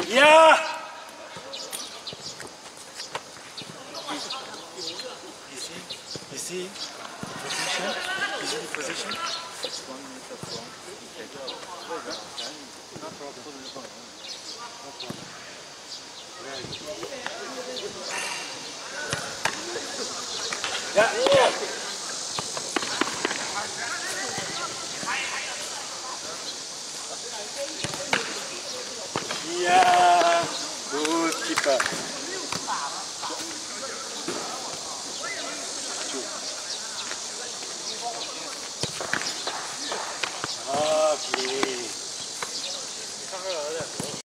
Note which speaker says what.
Speaker 1: Yeah! You see position? You see the position? It's 1 meter from no problem. No problem. Very good. Yeah.